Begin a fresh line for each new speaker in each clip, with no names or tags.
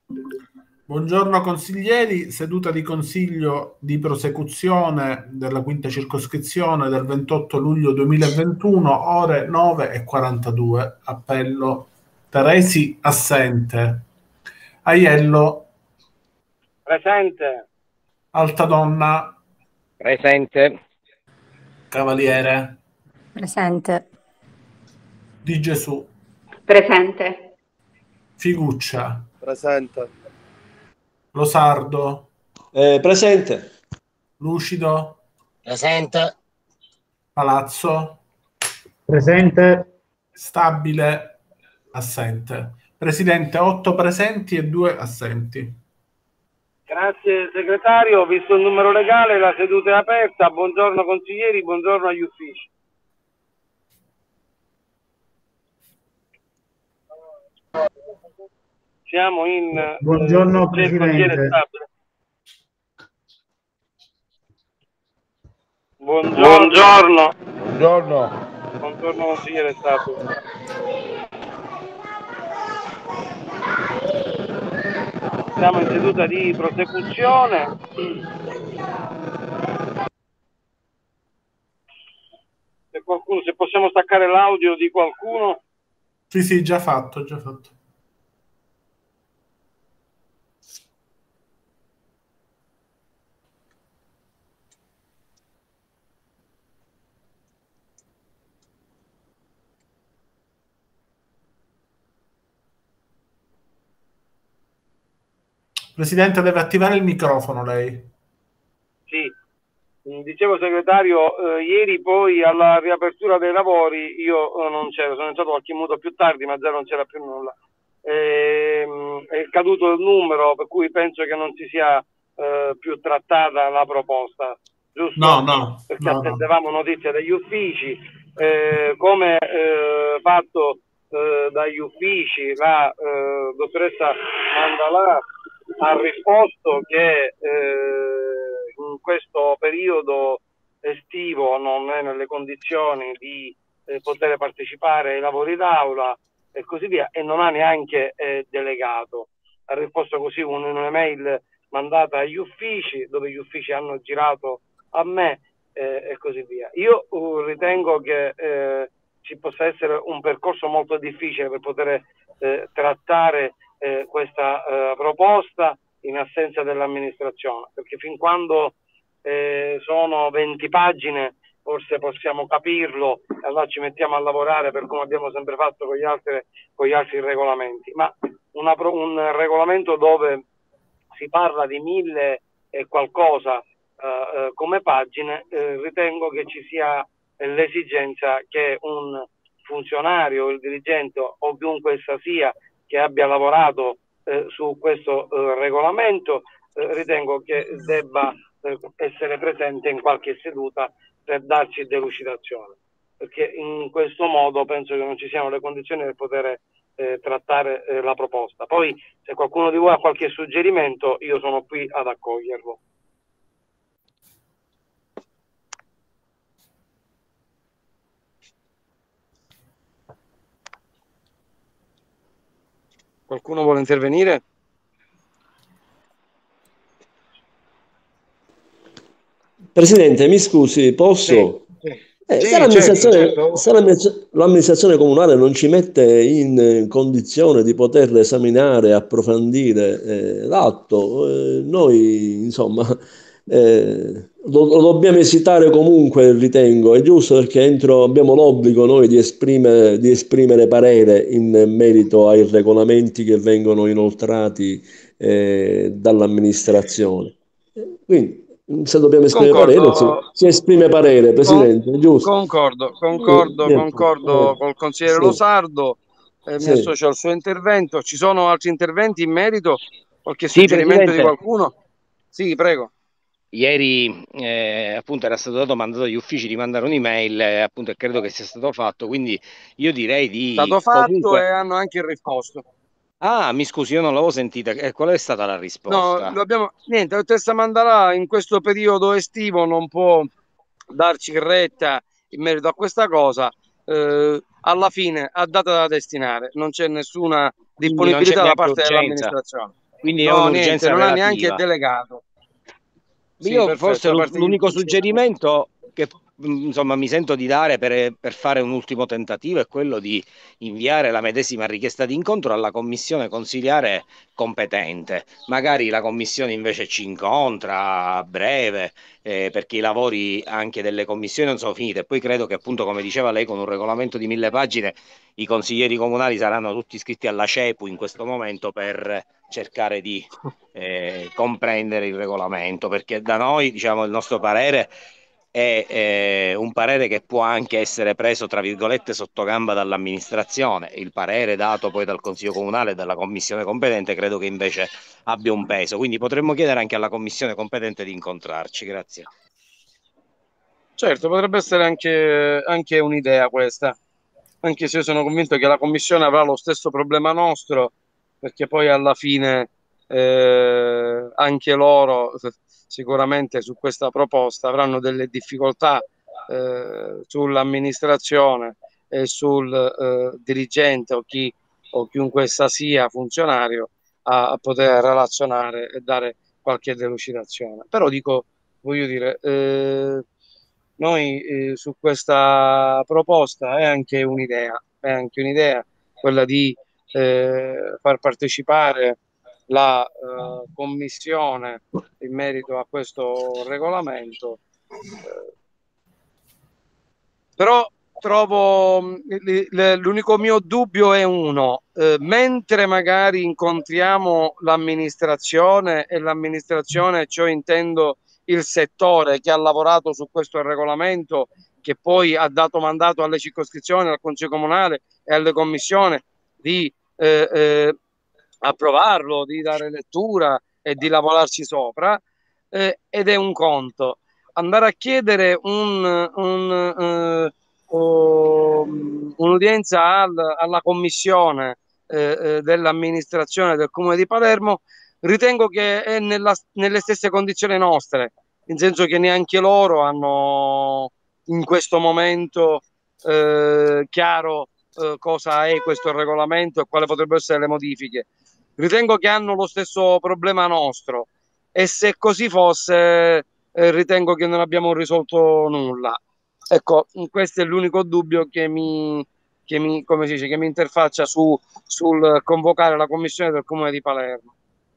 Buongiorno consiglieri, seduta di consiglio di prosecuzione della quinta circoscrizione del 28 luglio 2021, ore 9:42. Appello Teresi assente. Aiello,
Presente.
Altadonna,
Presente.
Cavaliere,
Presente.
Di Gesù,
Presente.
Figuccia,
Presente.
Losardo,
Presente.
Lucido,
Presente.
Palazzo,
Presente.
Stabile, assente. Presidente, 8 presenti e 2 assenti.
Grazie segretario, visto il numero legale la seduta è aperta. Buongiorno consiglieri, buongiorno agli uffici. Siamo in
Buongiorno
c'è il consigliere
Presidente.
Stabile. Buongiorno. Buongiorno consigliere Stabile. Siamo in seduta di prosecuzione. Se possiamo staccare l'audio di qualcuno.
Sì, già fatto, già fatto. Presidente, deve attivare il microfono lei.
Sì, dicevo segretario, ieri poi alla riapertura dei lavori io non c'ero, sono entrato qualche minuto più tardi, ma già non c'era più nulla. È caduto il numero, per cui penso che non si sia più trattata la proposta, giusto?
No.
Perché attendevamo notizie dagli uffici, come fatto dagli uffici, la dottoressa Mandalà ha risposto che in questo periodo estivo non è nelle condizioni di poter partecipare ai lavori d'aula e così via, e non ha neanche delegato. Ha risposto così un'email mandata agli uffici, dove gli uffici hanno girato a me e così via. Io ritengo che ci possa essere un percorso molto difficile per poter trattare questa proposta in assenza dell'amministrazione, perché fin quando sono 20 pagine forse possiamo capirlo, allora ci mettiamo a lavorare per come abbiamo sempre fatto con gli altri regolamenti, ma un regolamento dove si parla di 1000 e qualcosa come pagine, ritengo che ci sia l'esigenza che un funzionario, il dirigente o chiunque essa sia che abbia lavorato su questo regolamento, ritengo che debba essere presente in qualche seduta per darci delucidazione, perché in questo modo penso che non ci siano le condizioni per poter trattare la proposta. Poi se qualcuno di voi ha qualche suggerimento io sono qui ad accoglierlo. Qualcuno vuole intervenire?
Presidente, mi scusi, posso? Se l'amministrazione comunale non ci mette in condizione di poter esaminare, approfondire l'atto, noi insomma lo dobbiamo esitare comunque, ritengo. È giusto, perché abbiamo l'obbligo noi di esprimere parere in merito ai regolamenti che vengono inoltrati dall'amministrazione. Quindi, se dobbiamo esprimere parere, si esprime parere, Presidente, giusto?
Concordo col consigliere Losardo, mi associo al suo intervento. Ci sono altri interventi in merito? Qualche suggerimento di qualcuno? Sì, prego.
Ieri appunto era stato dato mandato agli uffici di mandare un'email, appunto, e credo che sia stato fatto, quindi io direi di...
È stato fatto e hanno anche risposto.
Ah, mi scusi, io non l'avevo sentita. Qual è stata la risposta?
No, niente, la dottoressa Mandalà in questo periodo estivo non può darci retta in merito a questa cosa. Alla fine ha data da destinare, non c'è nessuna disponibilità da parte dell'amministrazione.
quindi è
No, niente,
un'urgenza
non ha neanche
relativa.
delegato. Sì,
Io
perfetto,
forse
da parte
l'unico
di-
suggerimento che insomma mi sento di dare per fare un ultimo tentativo è quello di inviare la medesima richiesta di incontro alla commissione consiliare competente. Magari la commissione invece ci incontra a breve, perché i lavori anche delle commissioni non sono finiti. E poi credo che appunto, come diceva lei, con un regolamento di 1000 pagine i consiglieri comunali saranno tutti iscritti alla CEPU in questo momento per cercare di comprendere il regolamento, perché da noi, diciamo, il nostro parere è un parere che può anche essere preso, tra virgolette, sotto gamba dall'amministrazione. Il parere dato poi dal Consiglio Comunale e dalla Commissione competente credo che invece abbia un peso, quindi potremmo chiedere anche alla Commissione competente di incontrarci. Grazie.
Certo, potrebbe essere anche un'idea questa, anche se io sono convinto che la Commissione avrà lo stesso problema nostro, perché poi alla fine anche loro sicuramente su questa proposta avranno delle difficoltà sull'amministrazione e sul dirigente o chiunque essa sia funzionario a poter relazionare e dare qualche delucidazione. Però dico, voglio dire, noi su questa proposta è anche un'idea quella di far partecipare la commissione in merito a questo regolamento. Però trovo l'unico mio dubbio è uno, mentre magari incontriamo l'amministrazione e l'amministrazione, cioè intendo il settore che ha lavorato su questo regolamento, che poi ha dato mandato alle circoscrizioni, al Consiglio Comunale e alle commissioni di approvarlo, di dare lettura e di lavorarci sopra, ed è un conto. Andare a chiedere un'udienza alla commissione dell'amministrazione del Comune di Palermo, ritengo che è nelle stesse condizioni nostre, nel senso che neanche loro hanno in questo momento chiaro cosa è questo regolamento e quali potrebbero essere le modifiche. Ritengo che hanno lo stesso problema nostro, e se così fosse ritengo che non abbiamo risolto nulla. Ecco, questo è l'unico dubbio come si dice, che mi interfaccia sul convocare la commissione del Comune di Palermo.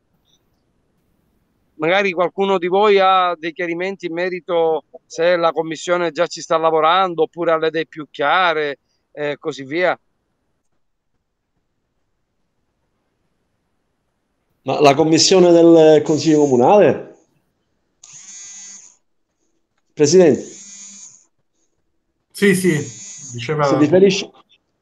Magari qualcuno di voi ha dei chiarimenti in merito se la commissione già ci sta lavorando oppure ha le idee più chiare e così via.
Ma la commissione del Consiglio Comunale? Presidente,
Sì, sì, diceva.
si riferisce...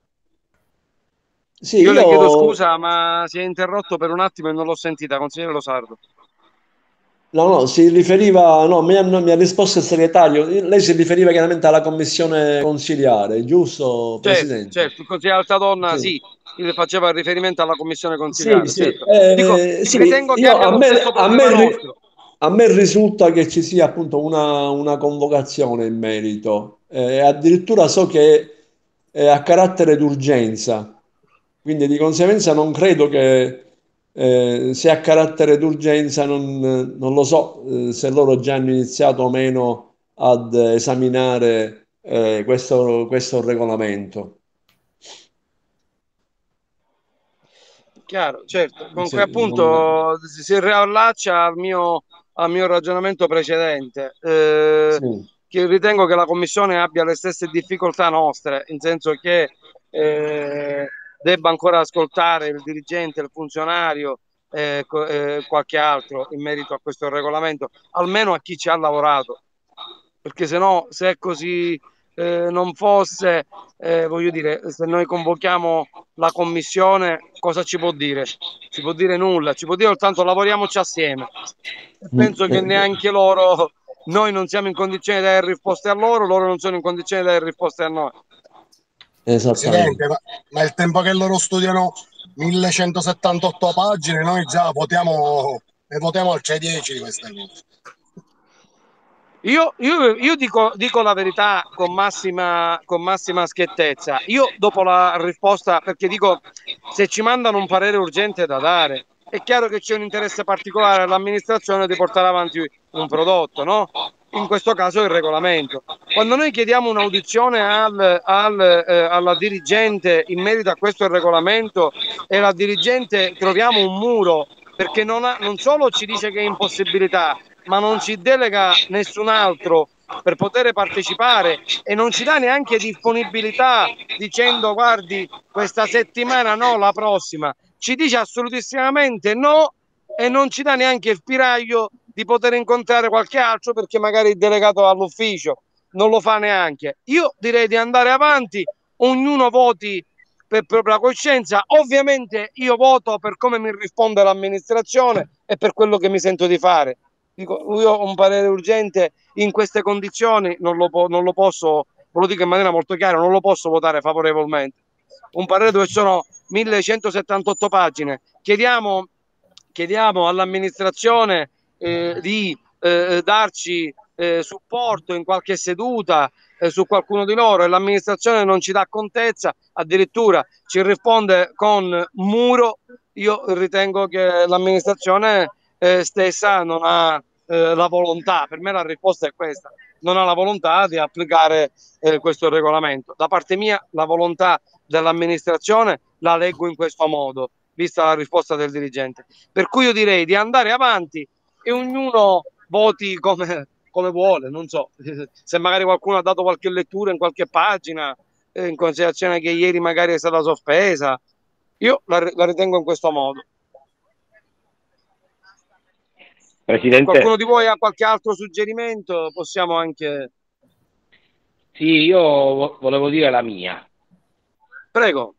Sì,
Io le chiedo
io...
scusa, ma si è interrotto per un attimo e non l'ho sentita, consigliere Losardo.
No, no, si riferiva... No, mi ha risposto il segretario. Lei si riferiva chiaramente alla commissione consiliare, giusto,
Certo,
Presidente?
certo, il consigliere Altadonna,
Sì.
sì, io faceva riferimento alla commissione
Sì,
consiliare,
sì,
certo. Dico,
sì,
ritengo che
io,
abbia lo stesso problema nostro.
a me risulta che ci sia appunto una convocazione in merito, addirittura so che è a carattere d'urgenza, quindi di conseguenza non credo che se a carattere d'urgenza non lo so se loro già hanno iniziato o meno ad esaminare questo regolamento.
Chiaro, certo, comunque
Sì, non-
appunto si riallaccia al mio ragionamento precedente,
sì.
che ritengo che la Commissione abbia le stesse difficoltà nostre, in senso che debba ancora ascoltare il dirigente, il funzionario, qualche altro in merito a questo regolamento, almeno a chi ci ha lavorato, perché se no, se è così non fosse, voglio dire, se noi convochiamo la commissione, cosa ci può dire? Ci può dire nulla, ci può dire soltanto lavoriamoci assieme. E
Mm,
penso che neanche loro, noi non siamo in condizione di dare risposte a loro, loro non sono in condizione di dare risposte a noi.
esattamente.
Presidente, ma il tempo che loro studiano 1178 pagine, noi già votiamo, ne votiamo al 10 di queste cose.
Io dico la verità con massima schiettezza. Io dopo la risposta, perché dico, se ci mandano un parere urgente da dare, è chiaro che c'è un interesse particolare all'amministrazione di portare avanti un prodotto, no? In questo caso il regolamento. Quando noi chiediamo un'audizione alla dirigente in merito a questo regolamento e la dirigente troviamo un muro perché non solo ci dice che è impossibilità, ma non ci delega nessun altro per poter partecipare e non ci dà neanche disponibilità dicendo guardi questa settimana no, la prossima, ci dice assolutissimamente no e non ci dà neanche il spiraglio di poter incontrare qualche altro perché magari il delegato all'ufficio non lo fa neanche. Io direi di andare avanti, ognuno voti per propria coscienza. Ovviamente io voto per come mi risponde l'amministrazione e per quello che mi sento di fare. Dico, io ho un parere urgente in queste condizioni, non lo posso, ve lo dico in maniera molto chiara, non lo posso votare favorevolmente. Un parere dove ci sono 1178 pagine. Chiediamo all'amministrazione di darci supporto in qualche seduta su qualcuno di loro e l'amministrazione non ci dà contezza, addirittura ci risponde con muro. Io ritengo che l'amministrazione stessa non ha la volontà, per me la risposta è questa, non ha la volontà di applicare questo regolamento. Da parte mia la volontà dell'amministrazione la leggo in questo modo, vista la risposta del dirigente. Per cui io direi di andare avanti e ognuno voti come vuole, non so, se magari qualcuno ha dato qualche lettura in qualche pagina, in considerazione che ieri magari è stata sospesa, io la ritengo in questo modo.
Presidente,
qualcuno di voi ha qualche altro suggerimento? Possiamo anche...
Sì, io volevo dire la mia.
Prego.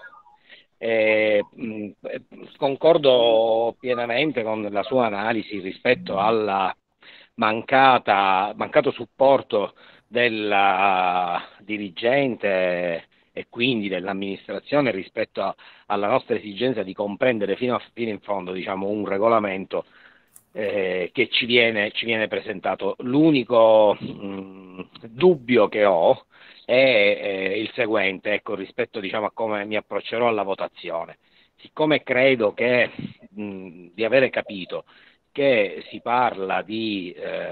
Concordo pienamente con la sua analisi rispetto alla mancato supporto della dirigente e quindi dell'amministrazione rispetto alla nostra esigenza di comprendere fino in fondo, diciamo, un regolamento che ci viene presentato. L'unico dubbio che ho è il seguente, ecco, rispetto, diciamo, a come mi approccerò alla votazione. Siccome credo di avere capito che si parla di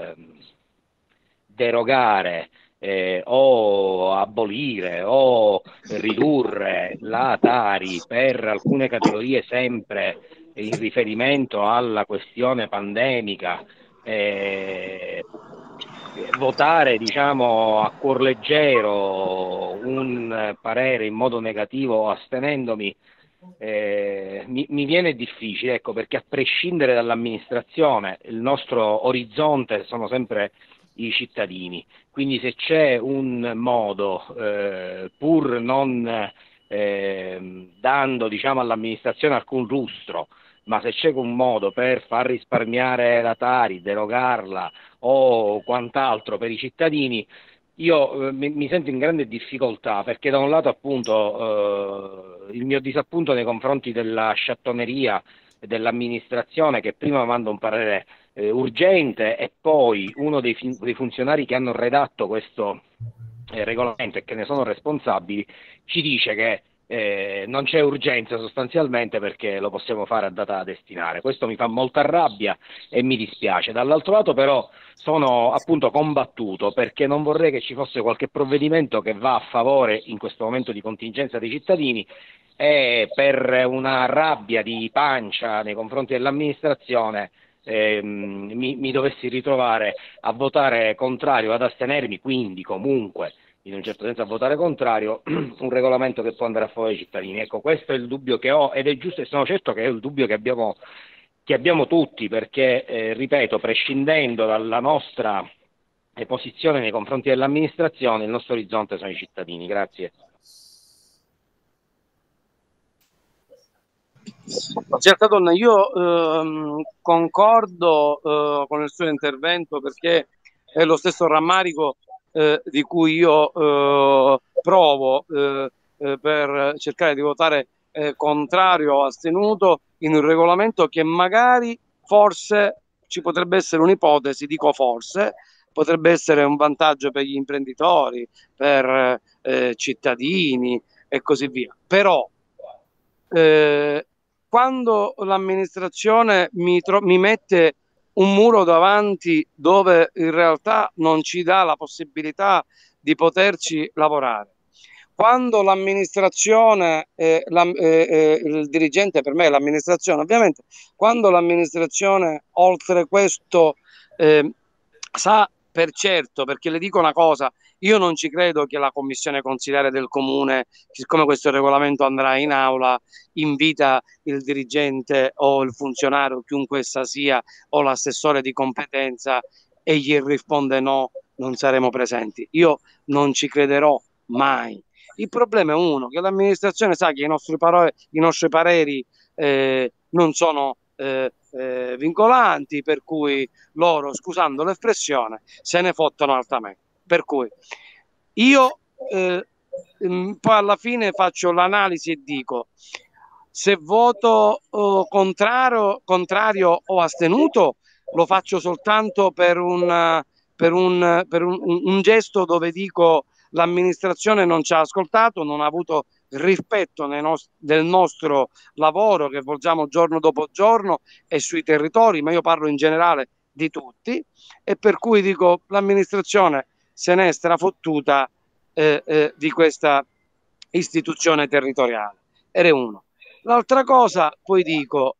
derogare o abolire o ridurre la Tari per alcune categorie sempre in riferimento alla questione pandemica, votare, diciamo, a cuor leggero un parere in modo negativo astenendomi mi viene difficile, ecco, perché a prescindere dall'amministrazione il nostro orizzonte sono sempre i cittadini, quindi se c'è un modo, pur non dando, diciamo, all'amministrazione alcun lustro, ma se c'è un modo per far risparmiare la Tari, derogarla o quant'altro per i cittadini, io mi sento in grande difficoltà perché da un lato appunto il mio disappunto nei confronti della sciattoneria dell'amministrazione che prima manda un parere urgente e poi uno dei funzionari che hanno redatto questo regolamento e che ne sono responsabili ci dice che non c'è urgenza sostanzialmente perché lo possiamo fare a data da destinare. Questo mi fa molta rabbia e mi dispiace. Dall'altro lato però sono appunto combattuto perché non vorrei che ci fosse qualche provvedimento che va a favore in questo momento di contingenza dei cittadini e per una rabbia di pancia nei confronti dell'amministrazione mi dovessi ritrovare a votare contrario, ad astenermi, quindi comunque in un certo senso a votare contrario un regolamento che può andare a favore dei cittadini. Ecco, questo è il dubbio che ho ed è giusto e sono certo che è il dubbio che abbiamo tutti, perché ripeto, prescindendo dalla nostra posizione nei confronti dell'amministrazione, il nostro orizzonte sono i cittadini. Grazie.
Certa donna, io concordo con il suo intervento perché è lo stesso rammarico di cui io provo per cercare di votare contrario o astenuto in un regolamento che magari forse ci potrebbe essere un'ipotesi, dico forse, potrebbe essere un vantaggio per gli imprenditori, per cittadini e così via. Però quando l'amministrazione mi mette un muro davanti dove in realtà non ci dà la possibilità di poterci lavorare, quando l'amministrazione, il dirigente per me è l'amministrazione ovviamente, quando l'amministrazione oltre questo sa per certo, perché le dico una cosa, io non ci credo che la commissione consiliare del comune, siccome questo regolamento andrà in aula, invita il dirigente o il funzionario, chiunque essa sia, o l'assessore di competenza e gli risponde no, non saremo presenti. Io non ci crederò mai. Il problema è uno, che l'amministrazione sa che i nostri pareri non sono vincolanti, per cui loro, scusando l'espressione, se ne fottono altamente. Per cui io poi alla fine faccio l'analisi e dico se voto contrario o astenuto, lo faccio soltanto per un gesto dove dico l'amministrazione non ci ha ascoltato, non ha avuto rispetto del nostro lavoro che svolgiamo giorno dopo giorno e sui territori, ma io parlo in generale di tutti, e per cui dico l'amministrazione se n'è strafottuta di questa istituzione territoriale. Ed è uno. L'altra cosa, poi dico,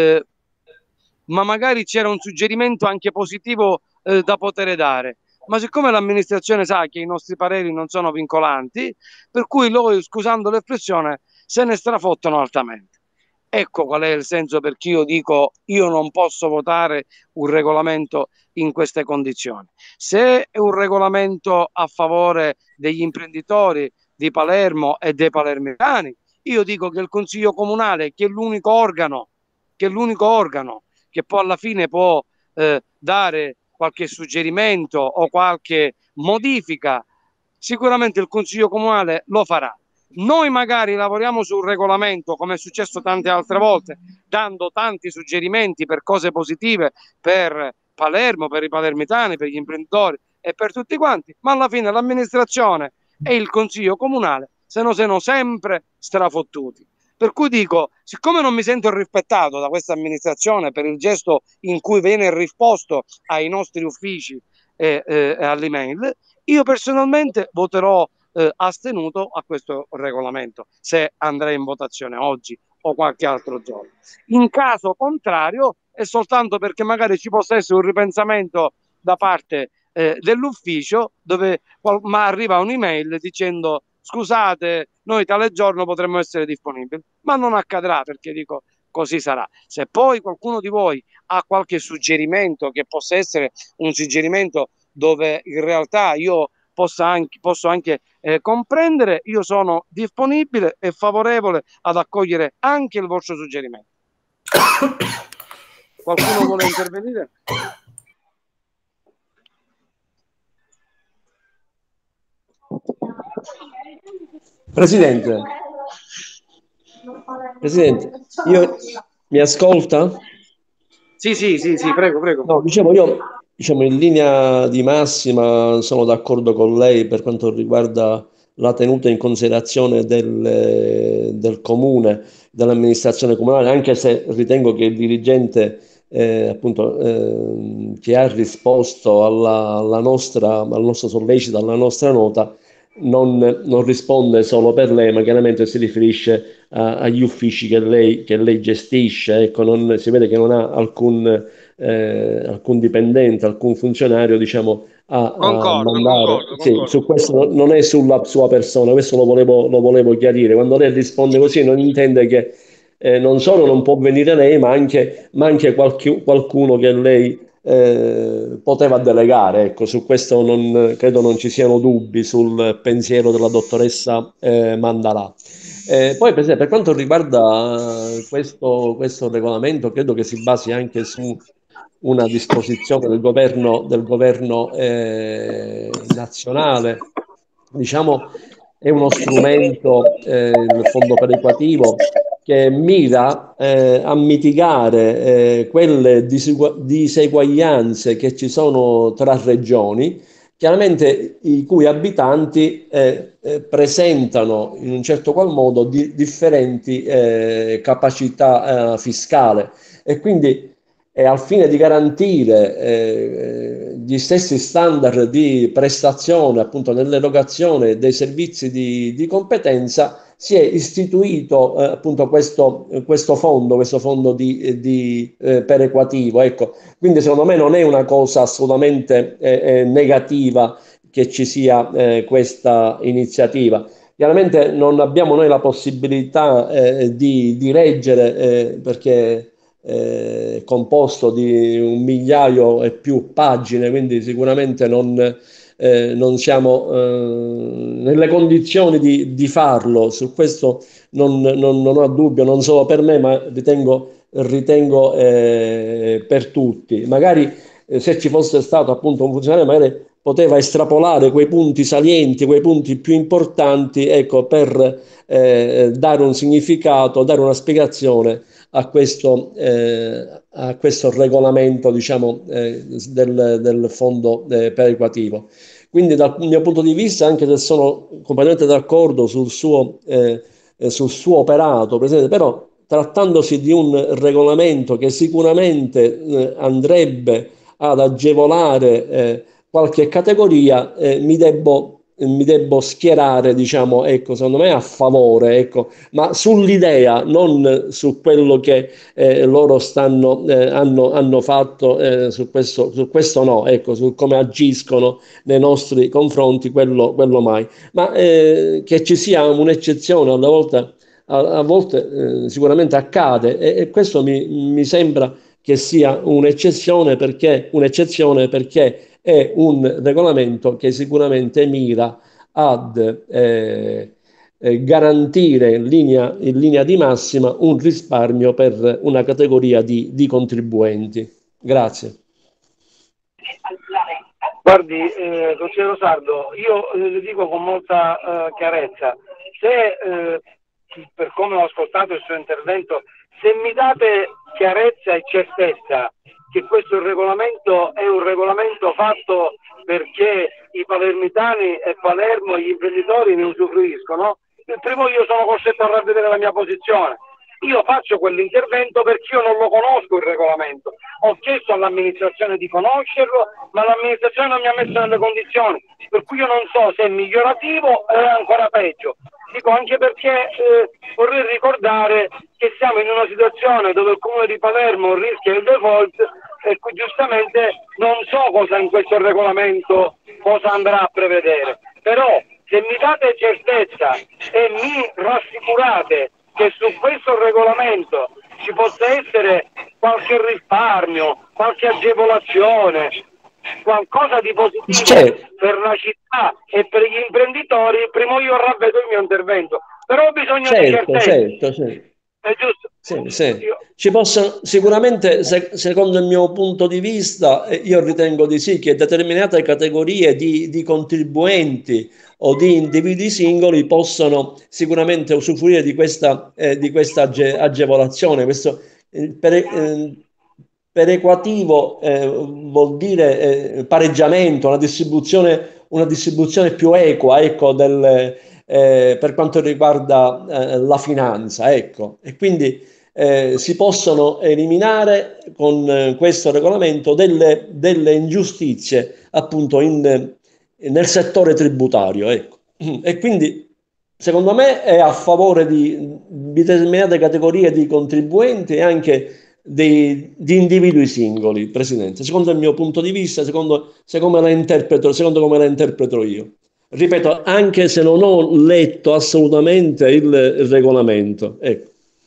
ma magari c'era un suggerimento anche positivo da poter dare, ma siccome l'amministrazione sa che i nostri pareri non sono vincolanti, per cui loro, scusando l'espressione, se ne strafottono altamente. Ecco qual è il senso per cui io dico io non posso votare un regolamento in queste condizioni. Se è un regolamento a favore degli imprenditori di Palermo e dei palermitani, io dico che il Consiglio Comunale, che è l'unico organo che poi alla fine può dare qualche suggerimento o qualche modifica, sicuramente il Consiglio Comunale lo farà. Noi magari lavoriamo sul regolamento, come è successo tante altre volte, dando tanti suggerimenti per cose positive per Palermo, per i palermitani, per gli imprenditori e per tutti quanti, ma alla fine l'amministrazione e il Consiglio Comunale se no sempre strafottuti. Per cui dico, siccome non mi sento rispettato da questa amministrazione per il gesto in cui viene risposto ai nostri uffici all'email, io personalmente voterò astenuto a questo regolamento se andrà in votazione oggi o qualche altro giorno. In caso contrario è soltanto perché magari ci possa essere un ripensamento da parte dell'ufficio dove ma arriva un'email dicendo scusate, noi tale giorno potremmo essere disponibili, ma non accadrà perché dico così sarà. Se poi qualcuno di voi ha qualche suggerimento che possa essere un suggerimento dove in realtà io posso anche comprendere, io sono disponibile e favorevole ad accogliere anche il vostro suggerimento. Qualcuno vuole intervenire?
Presidente, io mi ascolta?
Sì, prego.
No, io in linea di massima sono d'accordo con lei per quanto riguarda la tenuta in considerazione del comune, dell'amministrazione comunale, anche se ritengo che il dirigente che ha risposto al nostro sollecito, alla nostra nota, non risponde solo per lei, ma chiaramente si riferisce agli uffici che lei gestisce. Ecco, si vede che non ha alcun dipendente, alcun funzionario, diciamo, a mandare. Sì, su questo non è sulla sua persona, questo lo volevo chiarire. Quando lei risponde così non intende che non solo non può venire lei, ma anche qualcuno che lei poteva delegare. Ecco, su questo credo non ci siano dubbi sul pensiero della dottoressa Mandalà. Poi per quanto riguarda questo regolamento, credo che si basi anche su una disposizione del governo nazionale. Diciamo, è uno strumento, il fondo perequativo, che mira a mitigare quelle diseguaglianze che ci sono tra regioni, chiaramente i cui abitanti presentano in un certo qual modo differenti capacità fiscale, e quindi al fine di garantire gli stessi standard di prestazione appunto nell'erogazione dei servizi di competenza, si è istituito appunto questo fondo perequativo. Ecco, quindi secondo me non è una cosa assolutamente negativa che ci sia questa iniziativa. Chiaramente non abbiamo noi la possibilità di reggere, perché è composto di 1 migliaio e più pagine, quindi sicuramente non siamo nelle condizioni di farlo. Su questo non ho dubbio, non solo per me, ma ritengo per tutti. Magari se ci fosse stato appunto un funzionario, magari poteva estrapolare quei punti salienti, quei punti più importanti, ecco, per dare un significato, dare una spiegazione a questo regolamento, diciamo, del fondo perequativo. Quindi dal mio punto di vista, anche se sono completamente d'accordo sul suo operato, Presidente, però trattandosi di un regolamento che sicuramente andrebbe ad agevolare qualche categoria, mi debbo schierare, diciamo, ecco, secondo me a favore, ecco, ma sull'idea, non su quello che loro hanno fatto, su questo no, ecco, su come agiscono nei nostri confronti, quello mai. Ma che ci sia un'eccezione a volte sicuramente accade, e questo mi sembra che sia un'eccezione perché è un regolamento che sicuramente mira ad garantire in linea di massima un risparmio per una categoria di contribuenti. Grazie.
Guardi, consigliere Sardo, io le dico con molta chiarezza, se per come ho ascoltato il suo intervento, se mi date chiarezza e certezza che questo regolamento è un regolamento fatto perché i palermitani e Palermo e gli imprenditori ne usufruiscono, il primo io sono costretto a ravvedere la mia posizione. Io faccio quell'intervento perché io non lo conosco il regolamento. Ho chiesto all'amministrazione di conoscerlo, ma l'amministrazione non mi ha messo nelle condizioni, per cui io non so se è migliorativo o è ancora peggio. Dico anche perché vorrei ricordare che siamo in una situazione dove il Comune di Palermo rischia il default, e qui giustamente non so cosa in questo regolamento cosa andrà a prevedere. Però se mi date certezza e mi rassicurate che su questo regolamento ci possa essere qualche risparmio, qualche agevolazione, qualcosa di positivo per la città e per gli imprenditori, prima io ravvedo il mio intervento. Però ho bisogno di certezza.
Certo.
È giusto?
Sì. Ci possono sicuramente, secondo il mio punto di vista, io ritengo di sì, che determinate categorie di contribuenti o di individui singoli possono sicuramente usufruire di questa agevolazione. Questo perequativo vuol dire pareggiamento, una distribuzione più equa, ecco, per quanto riguarda la finanza, ecco. E quindi si possono eliminare con questo regolamento delle ingiustizie appunto nel settore tributario, ecco. E quindi secondo me è a favore di determinate categorie di contribuenti e anche di individui singoli, Presidente, secondo il mio punto di vista, secondo come la interpreto io. Ripeto, anche se non ho letto assolutamente il regolamento. Ecco.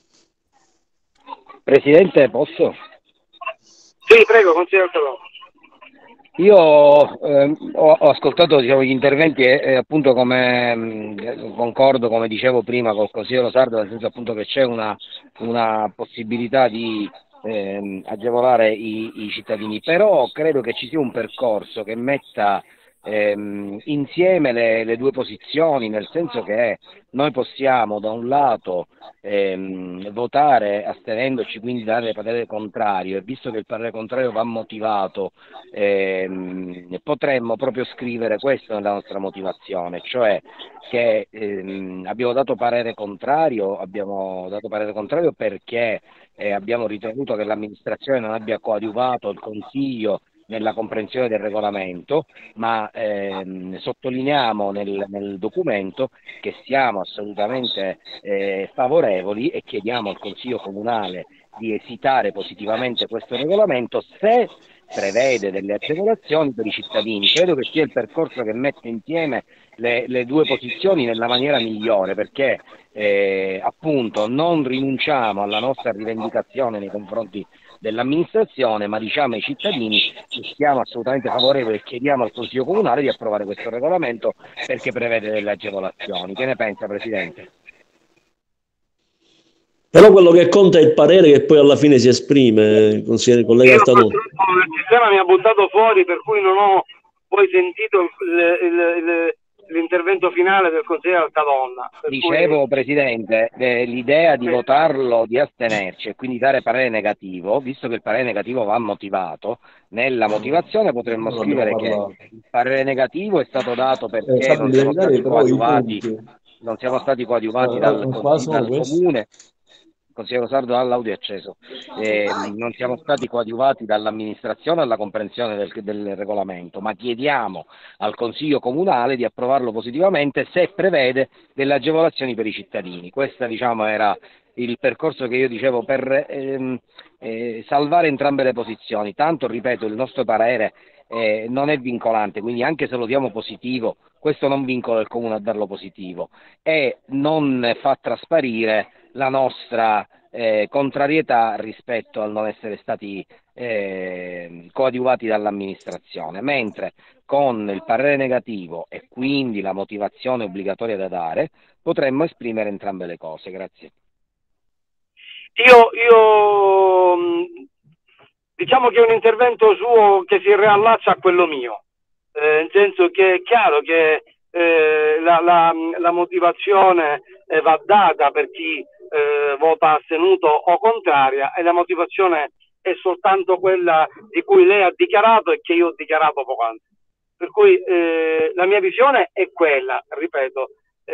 Presidente, posso?
Sì, prego, consigliere.
Io ho ascoltato, diciamo, gli interventi e appunto concordo, come dicevo prima, col consigliere Sardo, nel senso appunto che c'è una possibilità di agevolare i cittadini, però credo che ci sia un percorso che metta insieme le due posizioni, nel senso che noi possiamo da un lato votare astenendoci, quindi dare parere contrario, e visto che il parere contrario va motivato, potremmo proprio scrivere questo nella nostra motivazione, cioè che abbiamo dato parere contrario perché abbiamo ritenuto che l'amministrazione non abbia coadiuvato il Consiglio nella comprensione del regolamento, ma sottolineiamo nel documento che siamo assolutamente favorevoli e chiediamo al Consiglio Comunale di esitare positivamente questo regolamento se prevede delle agevolazioni per i cittadini. Credo che sia il percorso che mette insieme le due posizioni nella maniera migliore, perché appunto non rinunciamo alla nostra rivendicazione nei confronti dell'amministrazione, ma diciamo ai cittadini che siamo assolutamente favorevoli e chiediamo al Consiglio Comunale di approvare questo regolamento perché prevede delle agevolazioni. Che ne pensa, Presidente?
Però quello che conta è il parere che poi alla fine si esprime, consigliere collega Stadone.
Il sistema mi ha buttato fuori, per cui non ho poi sentito l'intervento finale del consigliere Altadonna.
Dicevo, Presidente, l'idea di votarlo, di astenerci e quindi dare parere negativo, visto che il parere negativo va motivato, nella motivazione potremmo scrivere che il parere negativo è stato dato perché non siamo stati coadiuvati dal Comune. Consigliere Sardo, all'audio è acceso. Non siamo stati coadiuvati dall'amministrazione alla comprensione del regolamento, ma chiediamo al Consiglio Comunale di approvarlo positivamente se prevede delle agevolazioni per i cittadini. Questo, diciamo, era il percorso che io dicevo per salvare entrambe le posizioni. Tanto, ripeto, il nostro parere non è vincolante, quindi anche se lo diamo positivo, questo non vincola il Comune a darlo positivo e non fa trasparire la nostra contrarietà rispetto al non essere stati coadiuvati dall'amministrazione, mentre con il parere negativo e quindi la motivazione obbligatoria da dare potremmo esprimere entrambe le cose. Grazie.
Io diciamo che è un intervento suo che si riallaccia a quello mio, nel senso che è chiaro che la motivazione va data per chi vota astenuto o contraria, e la motivazione è soltanto quella di cui lei ha dichiarato e che io ho dichiarato poc'anzi. Per cui la mia visione è quella, ripeto,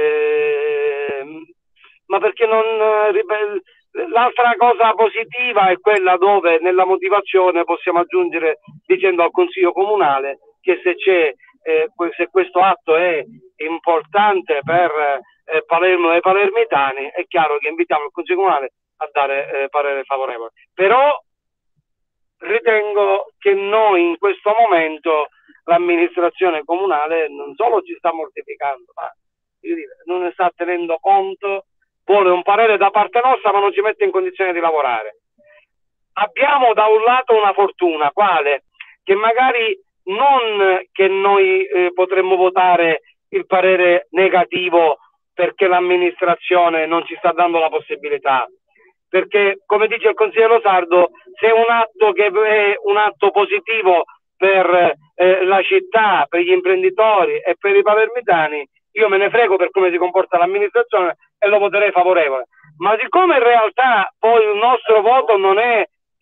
ma perché non l'altra cosa positiva è quella dove nella motivazione possiamo aggiungere dicendo al Consiglio Comunale che se questo atto è importante per Palermo e palermitani, è chiaro che invitiamo il Consiglio Comunale a dare parere favorevole. Però ritengo che noi in questo momento l'amministrazione comunale non solo ci sta mortificando, ma non ne sta tenendo conto, vuole un parere da parte nostra ma non ci mette in condizione di lavorare. Abbiamo da un lato una fortuna, quale? Che magari non che noi potremmo votare il parere negativo perché l'amministrazione non ci sta dando la possibilità, perché come dice il consigliere Sardo, se è un atto che è un atto positivo per la città, per gli imprenditori e per i palermitani, io me ne frego per come si comporta l'amministrazione e lo voterei favorevole. Ma siccome in realtà poi il nostro voto non è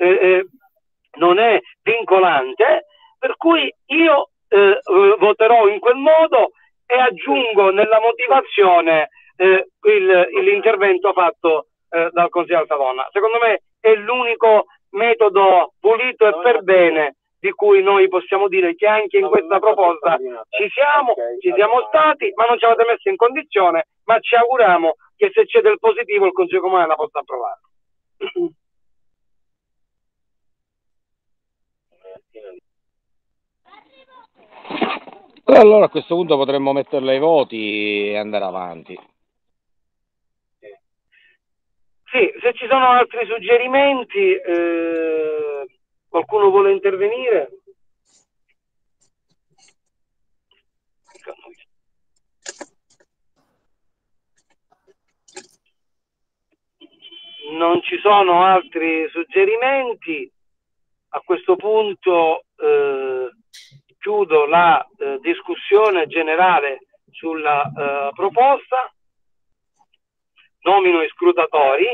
vincolante, per cui io voterò in quel modo e aggiungo nella motivazione l'intervento fatto dal consigliere Altadonna. Secondo me è l'unico metodo pulito e per bene di cui noi possiamo dire che anche in questa proposta ci siamo stati, ma non ci avete messo in condizione, ma ci auguriamo che se c'è del positivo il Consiglio Comunale la possa approvare.
Allora a questo punto potremmo metterle ai voti e andare avanti.
Sì, se ci sono altri suggerimenti, qualcuno vuole intervenire? Non ci sono altri suggerimenti. A questo punto chiudo la discussione generale sulla proposta, nomino i scrutatori,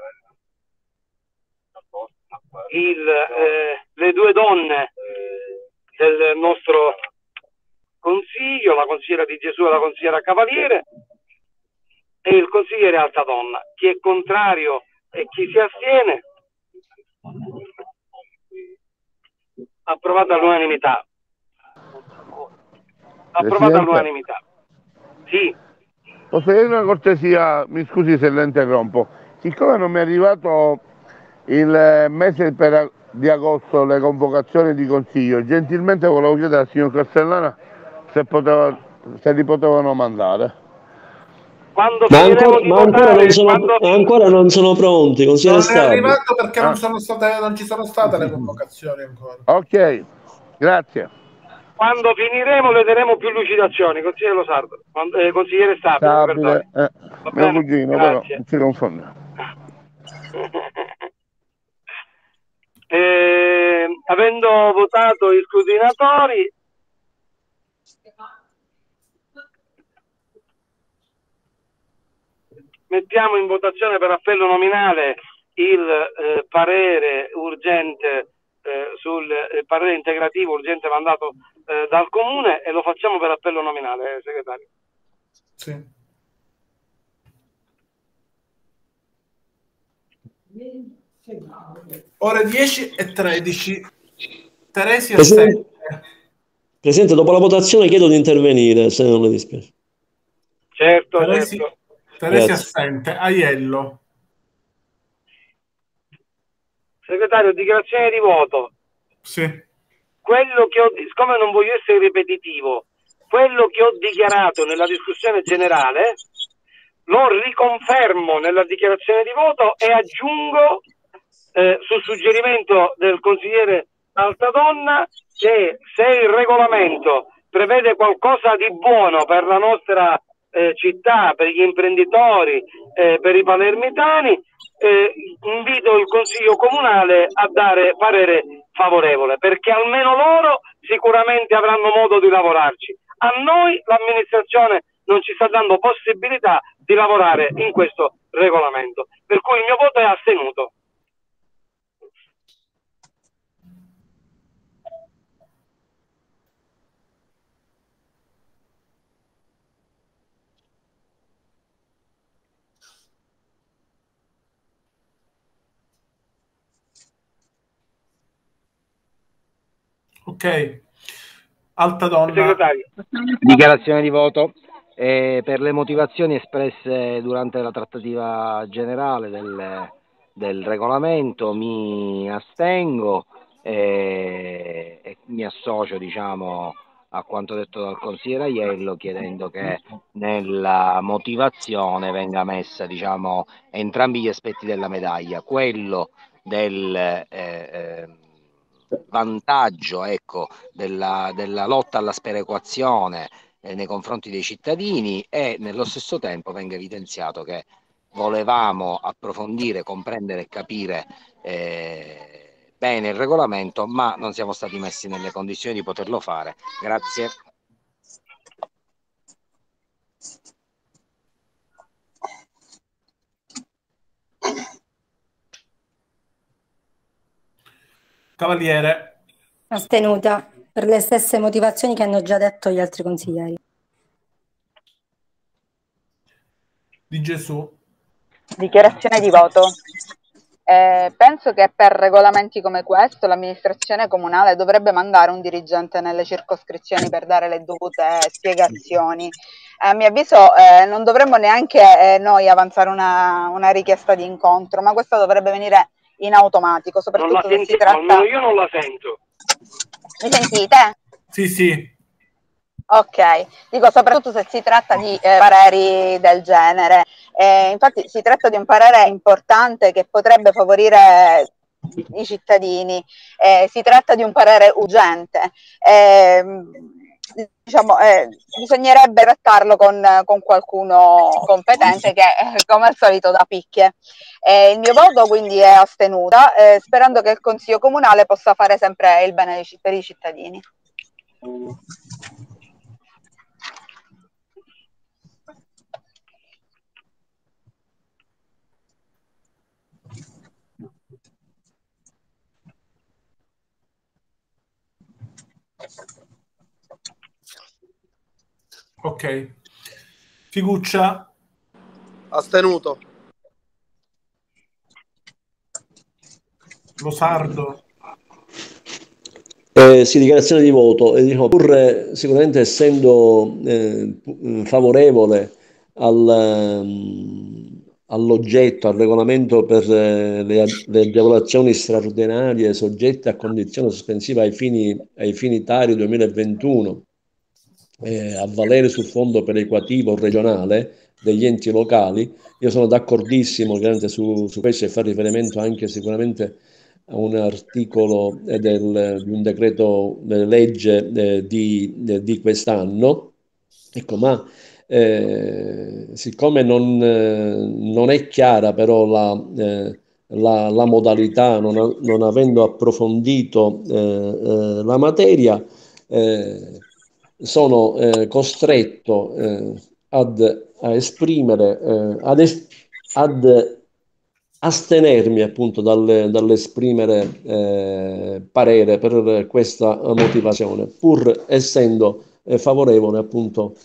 le due donne del nostro consiglio, la consigliera Di Gesù e la consigliera Cavaliere, e il consigliere Altadonna. Chi è contrario e chi si astiene? Approvata all'unanimità. Approvata all'unanimità. Sì.
Posso chiedere una cortesia? Mi scusi se la interrompo. Siccome non mi è arrivato il mese di agosto le convocazioni di consiglio, gentilmente volevo chiedere al signor Castellana se li potevano mandare.
Quando
Ma
finiremo di votare,
ancora non sono pronti, consigliere
Non è
Stabile.
arrivato perché non ci sono state le convocazioni ancora.
Ok, grazie.
Quando finiremo le daremo più lucidazioni, consigliere Losardo, consigliere Stabile.
Mio cugino, però non si confonde.
Avendo votato i scrutinatori, mettiamo in votazione per appello nominale il parere urgente sul parere integrativo urgente mandato dal Comune, e lo facciamo per appello nominale, segretario.
Sì. Ore 10:13. Teresi assente.
Presidente, dopo la votazione chiedo di intervenire, se non le dispiace.
Certo,
Teresi assente. Aiello.
Segretario, dichiarazione di voto.
Sì.
Quello che siccome non voglio essere ripetitivo, quello che ho dichiarato nella discussione generale lo riconfermo nella dichiarazione di voto e aggiungo sul suggerimento del consigliere Altadonna che se il regolamento prevede qualcosa di buono per la nostra città, per gli imprenditori, per i palermitani, invito il Consiglio Comunale a dare parere favorevole, perché almeno loro sicuramente avranno modo di lavorarci. A noi l'amministrazione non ci sta dando possibilità di lavorare in questo regolamento, per cui il mio voto è astenuto.
Ok. Altadonna.
Segretario.
Dichiarazione di voto. Per le motivazioni espresse durante la trattativa generale del regolamento mi astengo e mi associo, diciamo, a quanto detto dal consigliere Aiello, chiedendo che nella motivazione venga messa, diciamo, entrambi gli aspetti della medaglia, quello del vantaggio, ecco, della lotta alla sperequazione nei confronti dei cittadini, e nello stesso tempo venga evidenziato che volevamo approfondire, comprendere e capire bene il regolamento, ma non siamo stati messi nelle condizioni di poterlo fare. Grazie.
Cavaliere.
Astenuta, per le stesse motivazioni che hanno già detto gli altri consiglieri.
Di Gesù.
Dichiarazione di voto. Penso che per regolamenti come questo l'amministrazione comunale dovrebbe mandare un dirigente nelle circoscrizioni per dare le dovute spiegazioni. A mio avviso non dovremmo neanche noi avanzare una richiesta di incontro, ma questa dovrebbe venire in automatico, soprattutto se si tratta...
Almeno io non la sento.
Mi sentite?
Sì, sì.
Ok, dico soprattutto se si tratta di pareri del genere. Infatti si tratta di un parere importante che potrebbe favorire i cittadini, si tratta di un parere urgente. Diciamo, bisognerebbe trattarlo con qualcuno competente che come al solito dà picchie. Il mio voto quindi è astenuta, sperando che il Consiglio Comunale possa fare sempre il bene per i cittadini.
Ok. Figuccia?
Astenuto.
Losardo?
Sì, dichiarazione di voto. Diciamo, pur sicuramente essendo favorevole all'oggetto, al regolamento per le agevolazioni straordinarie soggette a condizione sospensiva ai fini Tari 2021, a valere sul fondo perequativo regionale degli enti locali, io sono d'accordissimo su questo, e fa riferimento anche sicuramente a un articolo di un decreto legge di quest'anno. Ecco, ma siccome non è chiara però la modalità, non avendo approfondito la materia, sono costretto a esprimere, ad astenermi appunto dall'esprimere parere per questa motivazione, pur essendo favorevole appunto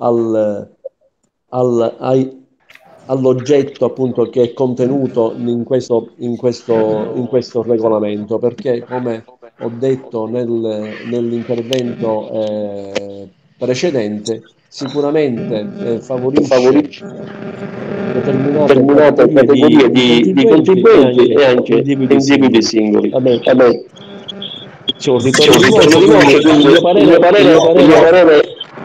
all'oggetto appunto che è contenuto in questo regolamento, perché come ho detto nell'intervento precedente, sicuramente favorisce determinate categorie di contribuenti e anche individui singoli. Vabbè. C'è un ritorno di voce, quindi il mio parere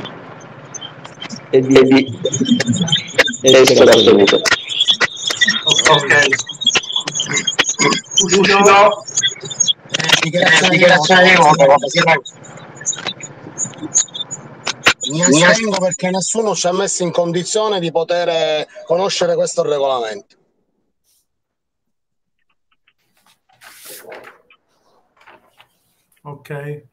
è di essere astenuto.
Ok.
Dichiarazione di voto. Mi astengo perché nessuno ci ha messo in condizione di poter conoscere questo regolamento.
Ok.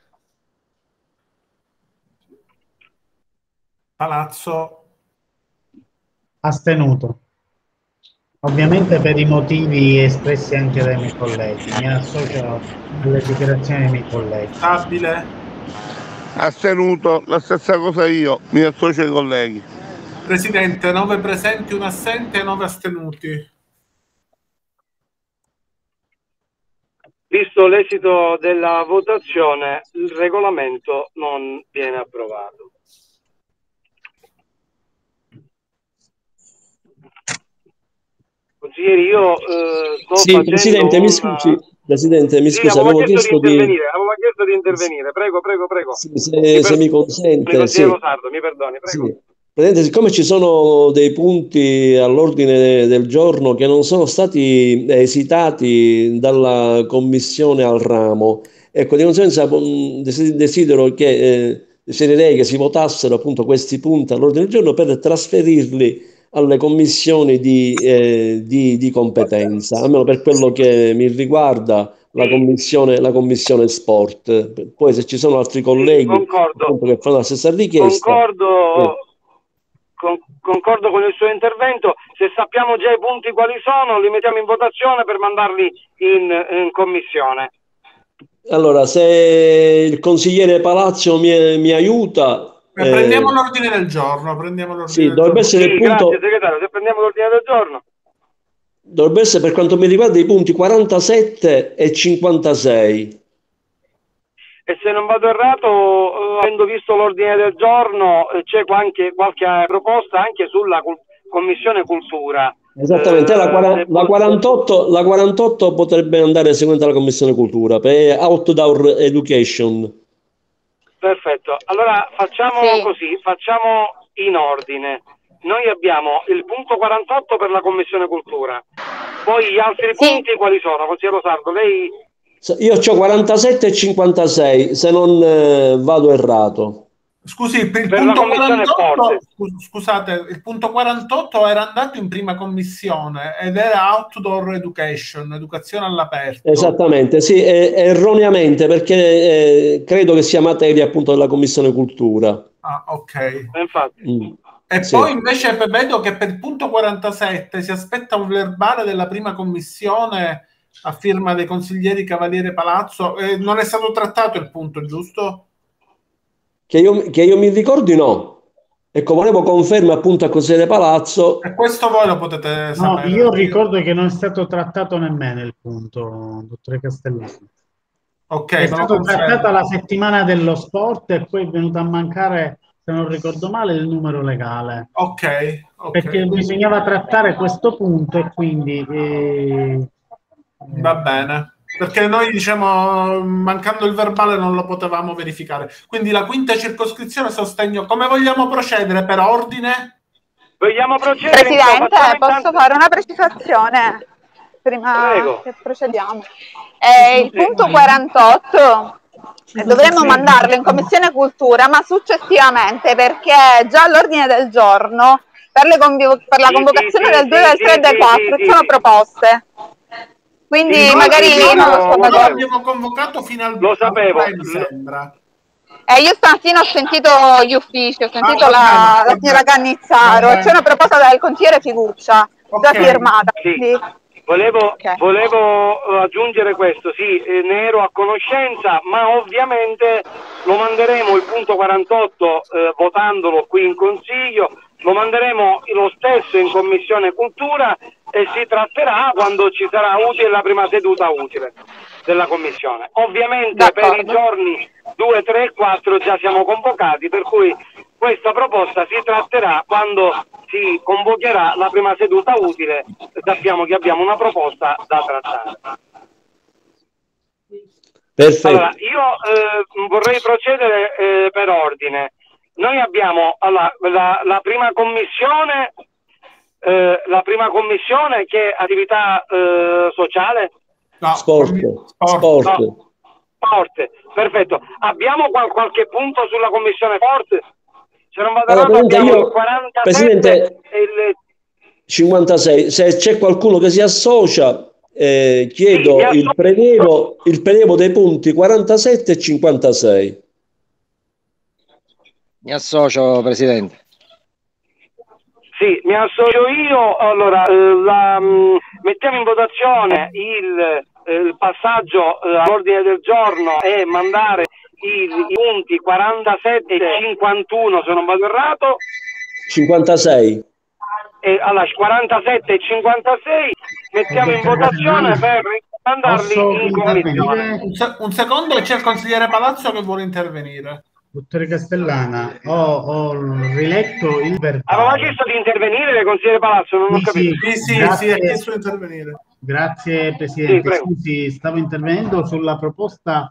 Palazzo?
Astenuto. Ovviamente per i motivi espressi anche dai miei colleghi. Mi associo alle dichiarazioni dei miei colleghi.
Stabile?
Astenuto, la stessa cosa io, mi associo ai colleghi.
Presidente, 9 presenti, 1 assente e 9 astenuti.
Visto l'esito della votazione, il regolamento non viene approvato. Consiglieri, io sto
sì,
facendo
Presidente, mi scusi. Presidente, mi scusi, avevo chiesto di
intervenire, prego.
Sì, se mi consente, sì.
Losardo, mi perdoni, prego.
Sì. Presidente, siccome ci sono dei punti all'ordine del giorno che non sono stati esitati dalla Commissione al ramo, ecco, di conseguenza desidero desidierei che si votassero appunto questi punti all'ordine del giorno per trasferirli alle commissioni di competenza, almeno per quello che mi riguarda la commissione sport. Poi se ci sono altri colleghi appunto, che fanno la stessa richiesta.
Concordo con il suo intervento. Se sappiamo già i punti quali sono, li mettiamo in votazione per mandarli in commissione.
Allora, se il consigliere Palazzo mi aiuta.
Prendiamo l'ordine del giorno.
Sì, dovrebbe essere il punto.
Grazie segretario, se prendiamo l'ordine del giorno.
Dovrebbe essere, per quanto mi riguarda, i punti 47 e 56.
E se non vado errato, avendo visto l'ordine del giorno, c'è qualche proposta anche sulla Commissione Cultura.
Esattamente, la 48 potrebbe andare seguente alla Commissione Cultura, per Outdoor Education.
Perfetto, allora facciamo così, facciamo in ordine. Noi abbiamo il punto 48 per la Commissione Cultura, poi gli altri punti quali sono? Consigliere Losardo, lei...
Io ho 47 e 56, se non vado errato.
Scusi, il
per la
punto
commissione
48,
sport.
scusate, il punto 48 era andato in prima commissione ed era outdoor education, educazione all'aperto.
Esattamente, sì, erroneamente, perché credo che sia materia appunto della Commissione Cultura.
Ah, ok.
Infatti.
E
Sì.
poi invece vedo che per il punto 47 si aspetta un verbale della prima commissione a firma dei consiglieri Cavaliere Palazzo. Non è stato trattato il punto, giusto?
Che io mi ricordi, no. Ecco, volevo conferma appunto a Consigliere Palazzo.
E questo voi lo potete
No,
sapere.
io ricordo che non è stato trattato nemmeno il punto, dottore Castellano.
Ok,
è
me lo
stato
confermo.
trattato la settimana dello sport e poi è venuto a mancare, se non ricordo male, il numero legale.
Ok.
Perché bisognava trattare questo punto e quindi...
Va bene. Perché noi, diciamo, mancando il verbale non lo potevamo verificare. Quindi la quinta circoscrizione sostegno. Come vogliamo procedere per ordine?
Vogliamo procedere?
Presidente, posso fare una precisazione prima che procediamo? Il punto 48 dovremmo mandarlo in Commissione Cultura, ma successivamente, perché già all'ordine del giorno per la convocazione del 2, del 3 e del 4 ci sono proposte. Quindi magari
non l'abbiamo convocato fino al
lo sapevo.
3, mi sembra.
Io stamattina ho sentito gli uffici, ho sentito la signora Cannizzaro, c'è una proposta del consigliere Figuccia, già firmata.
Sì. Volevo aggiungere questo, sì, ne ero a conoscenza, ma ovviamente lo manderemo il punto 48 votandolo qui in Consiglio, lo manderemo lo stesso in Commissione Cultura e si tratterà quando ci sarà utile la prima seduta utile della Commissione. Ovviamente per i giorni 2, 3 e 4 già siamo convocati, per cui questa proposta si tratterà quando si convocherà la prima seduta utile. Sappiamo che abbiamo una proposta da trattare.
Perfetto.
Allora, io vorrei procedere per ordine. Noi abbiamo la prima commissione, che è attività sociale?
No,
Sport.
No, sport, perfetto. Abbiamo qualche punto sulla commissione sport? Se non vado errato abbiamo il 47
Presidente,
e il
56. Se c'è qualcuno che si associa, chiedo il prelievo dei punti 47 e 56.
Mi associo, Presidente.
Sì, mi associo io. Allora, mettiamo in votazione il passaggio all'ordine del giorno e mandare i punti 47 e 51, se non vado errato.
56.
Allora, 47 e 56 mettiamo in votazione per mandarli in commissione.
Un secondo, c'è il consigliere Palazzo che vuole intervenire.
Dottore Castellana, ho riletto il verbale.
Aveva chiesto di intervenire, consigliere Palazzo, non ho capito.
Sì, ha chiesto di intervenire.
Grazie Presidente.
Sì,
scusi, stavo intervenendo sulla proposta,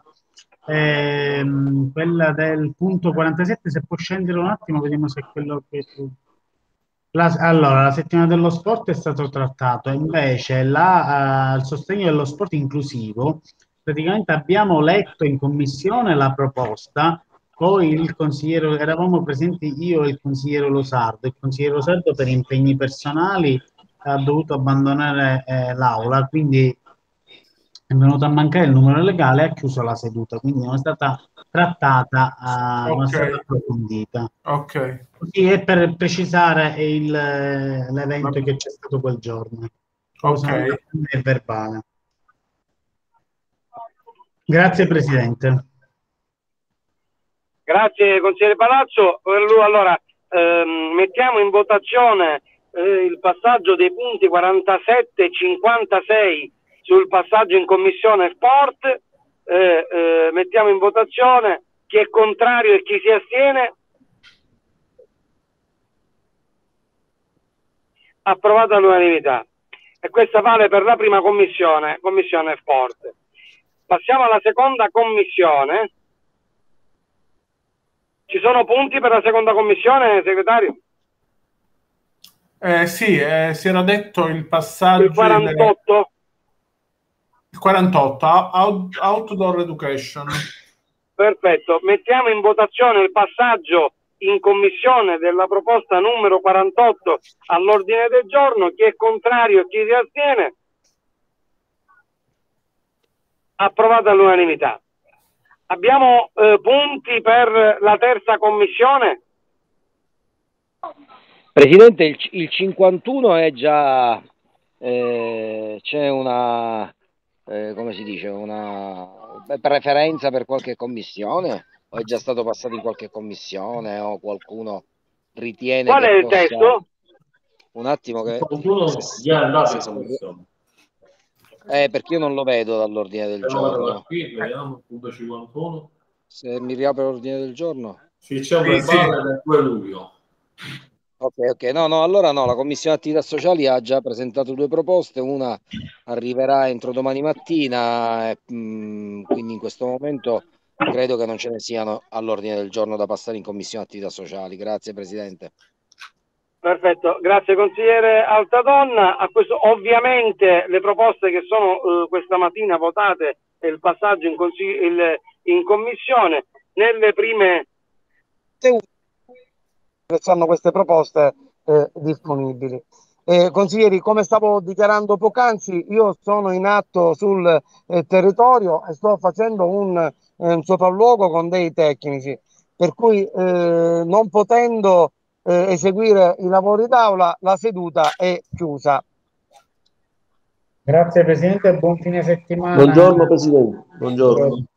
quella del punto 47, se può scendere un attimo, vediamo se è quello che... Allora, la settimana dello sport è stato trattato, invece il sostegno dello sport inclusivo, praticamente abbiamo letto in commissione la proposta. Poi il consigliere, eravamo presenti io e il consigliere Losardo. Il consigliere Losardo per impegni personali ha dovuto abbandonare l'aula, quindi è venuto a mancare il numero legale e ha chiuso la seduta, quindi non è stata trattata, non è stata approfondita.
Ok.
Così è per precisare l'evento che c'è stato quel giorno.
Ok.
È verbale. Grazie Presidente.
Grazie consigliere Palazzo. Allora mettiamo in votazione il passaggio dei punti 47 e 56 sul passaggio in commissione sport. Mettiamo in votazione chi è contrario e chi si astiene. Approvata all'unanimità. E questa vale per la prima commissione sport. Passiamo alla seconda commissione. Ci sono punti per la seconda commissione, segretario?
Sì, si era detto il passaggio...
Il 48?
Il 48, Outdoor Education.
Perfetto, mettiamo in votazione il passaggio in commissione della proposta numero 48 all'ordine del giorno. Chi è contrario e chi si astiene? Approvata all'unanimità. Abbiamo punti per la terza commissione?
Presidente, il 51 è già, c'è una, come si dice, una preferenza per qualche commissione? O è già stato passato in qualche commissione o qualcuno ritiene
Qual
che
è il
possa...
testo?
Un attimo che...
già è andato in commissione.
Perché io non lo vedo dall'ordine del giorno.
Qui, vediamo, punto 51.
Se mi riapre l'ordine del giorno.
Sì, c'è un verbale del 2 luglio.
Ok, no, allora no, la Commissione Attività Sociali ha già presentato 2 proposte, una arriverà entro domani mattina, quindi in questo momento credo che non ce ne siano all'ordine del giorno da passare in Commissione Attività Sociali. Grazie Presidente.
Perfetto, grazie consigliere Altadonna. A questo, ovviamente le proposte che sono questa mattina votate e il passaggio in commissione, nelle prime
hanno queste proposte disponibili. Consiglieri, come stavo dichiarando poc'anzi, io sono in atto sul territorio e sto facendo un sopralluogo con dei tecnici, per cui non potendo eseguire i lavori d'aula, la seduta è chiusa.
Grazie Presidente, buon fine settimana.
Buongiorno Presidente. Buongiorno.